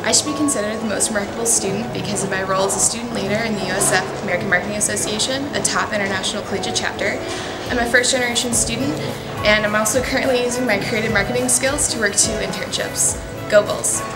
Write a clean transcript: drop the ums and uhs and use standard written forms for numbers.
I should be considered the most remarkable student because of my role as a student leader in the USF American Marketing Association, a top international collegiate chapter. I'm a first-generation student, and I'm also currently using my creative marketing skills to work 2 internships. Go Bulls!